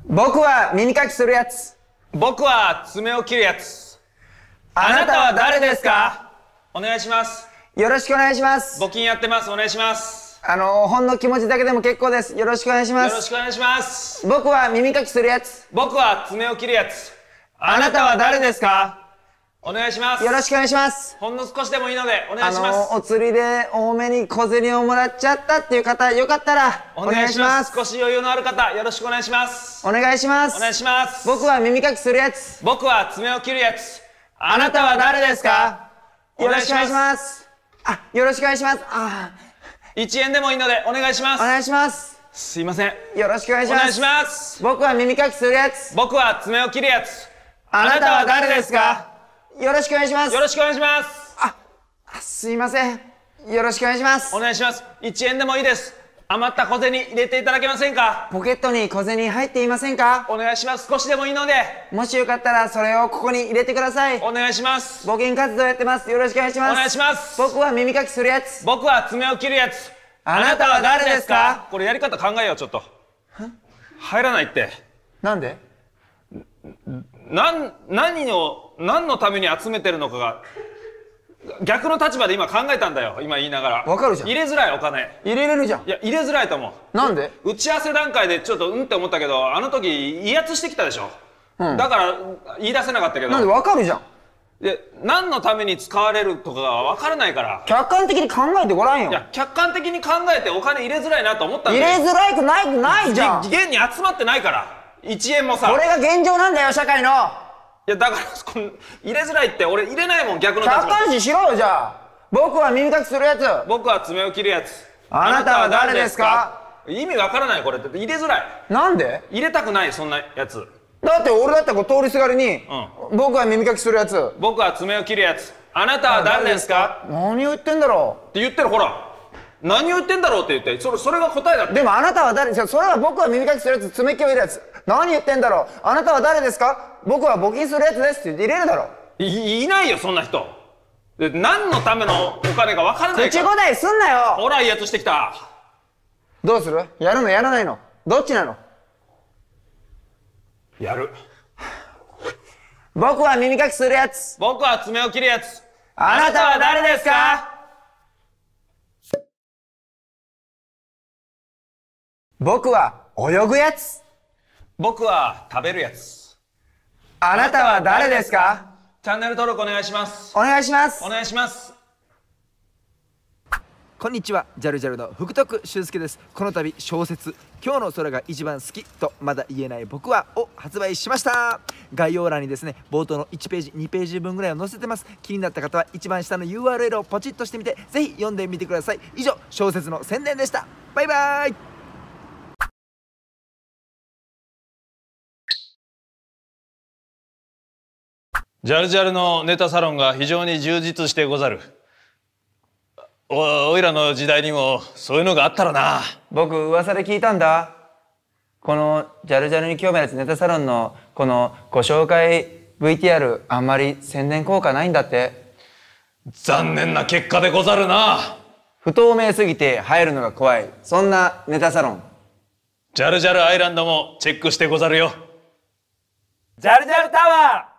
僕は耳かきするやつ。 僕は爪を切るやつ。あなたは誰ですか？お願いします。 よろしくお願いします。 募金やってます。お願いします。 ほんの気持ちだけでも結構です。よろしくお願いします。 よろしくお願いします。 僕は耳かきするやつ。 僕は爪を切るやつ。あなたは誰ですか？お願いします。 よろしくお願いします。 ほんの少しでもいいのでお願いします。 お釣りで多めに小銭をもらっちゃったっていう方、よかったらお願いします。 少し余裕のある方、よろしくお願いします。 お願いします。 お願いします。 僕は耳かきするやつ。 僕は爪を切るやつ。あなたは誰ですか？ よろしくお願いします。よろしくお願いします。 1円でもいいのでお願いします。 お願いします。 すいません。 よろしくお願いします。 お願いします。 僕は耳かきするやつ。 僕は爪を切るやつ。 あなたは誰ですか？よろしくお願いします。 よろしくお願いします。 すいません。よろしくお願いします。 お願いします。1円でもいいです。余った小銭入れていただけませんか？ ポケットに小銭入っていませんか？ お願いします。少しでもいいので。 もしよかったらそれをここに入れてください。 お願いします。 募金活動やってます。よろしくお願いします。 お願いします。 僕は耳かきするやつ。 僕は爪を切るやつ。 あなたは誰ですか？ これやり方考えよう。ちょっと入らないって。 なんで？ 何のために集めてるのかが逆の立場で今考えたんだよ。今言いながら。 わかるじゃん。 入れづらい。お金入れれるじゃん。 いや入れづらいと思う。 なんで？ 打ち合わせ段階でちょっとって思ったけど、あの時威圧してきたでしょ。だから言い出せなかったけど。 なんで？わかるじゃん。 で何のために使われるとかが分からないから。 客観的に考えてごらんよ。 いや客観的に考えてお金入れづらいなと思ったんだよ。 入れづらくないじゃん。 現に集まってないから1円もさ。 これが現状なんだよ、社会の。 いやだから入れづらいって俺入れないもん。逆の立場。 客観視しろよ。じゃあ僕は耳かきするやつ。 僕は爪を切るやつ。 あなたは誰ですか？ 意味わからない。これって入れづらい。 なんで？ 入れたくない。そんなやつだって俺だったら通りすがりに、僕は耳かきするやつ。 僕は爪を切るやつ。あなたは誰ですか？ 何を言ってんだろうって言ってる。ほら何を言ってんだろうって言ってそれが答えだって。 でもあなたは誰ですか？それは僕は耳かきするやつ、爪切るやつ。何言ってんだろう。あなたは誰ですか？僕は募金するやつですって入れるだろ。 いないよそんな人。で何のためのお金か分からないから。 口答えすんなよ。 ほらいいやつしてきた。 どうする？やるのやらないの？どっちなの？ やる。 僕は耳かきするやつ。 僕は爪を切るやつ。 あなたは誰ですか？僕は泳ぐやつ。 僕は食べるやつ。 あなたは誰ですか？ チャンネル登録お願いします。 お願いします。 お願いします。 こんにちは、ジャルジャルの福徳修介です。この度小説「今日の空が一番好きとまだ言えない僕は」を発売しました。概要欄にですね、冒頭の1ページ2ページ分ぐらいを載せてます。気になった方は一番下の URL をポチッとしてみてぜひ読んでみてください。以上、小説の宣伝でした。バイバーイ。 ジャルジャルのネタサロンが非常に充実してござる。おいらの時代にもそういうのがあったらな。 僕噂で聞いたんだ。このジャルジャルに興味あるネタサロンのこのご紹介 VTR あんまり宣伝効果ないんだって。 残念な結果でござるな。 不透明すぎて入るのが怖い、そんなネタサロン。 ジャルジャルアイランドもチェックしてござるよ。 ジャルジャルタワー。